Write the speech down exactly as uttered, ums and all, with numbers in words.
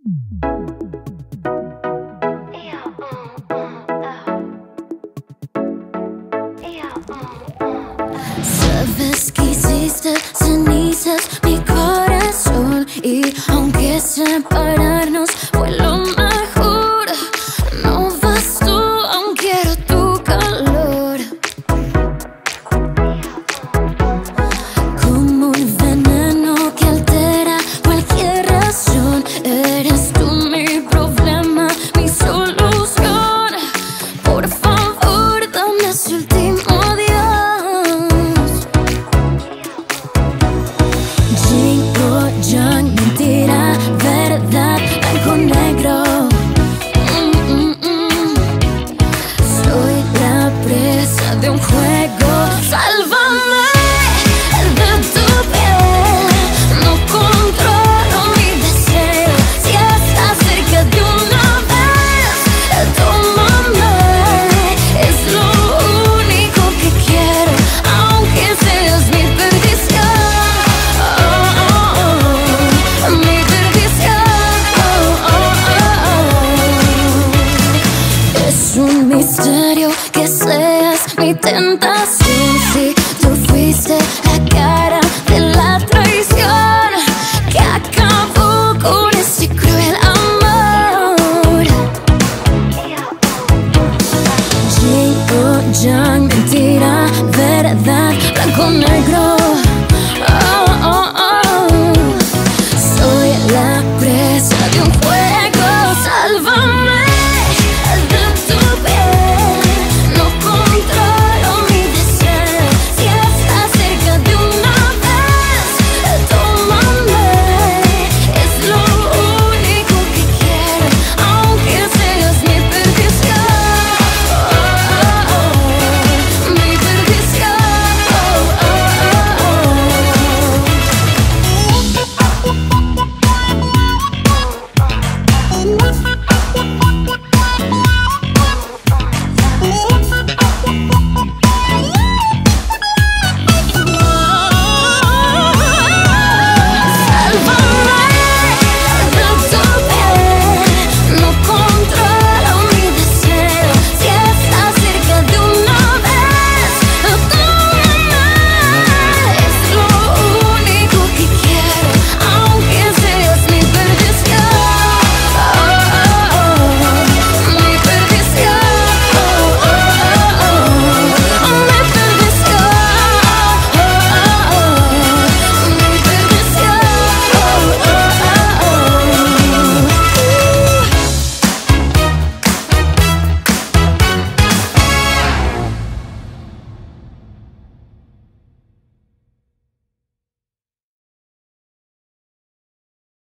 Sabes que hiciste cenizas mi corazón, y aunque separarnos fue lo mejor, no vas tú, aún quiero tu calor. Como un veneno que altera cualquier razón, eres tú mi problema, mi solución. Por favor, dame ese último adiós. Yin o yang, mentira, verdad, blanco negro. Mm, mm, mm. Soy la presa de un juego. Sálvame de tu piel. No controlo mi deseo. Si estás cerca de una vez, tómame. Es lo único que quiero, aunque seas mi perdición. Oh, oh, oh, mi perdición. Oh, oh, oh. Es un misterio que seas mi tentación.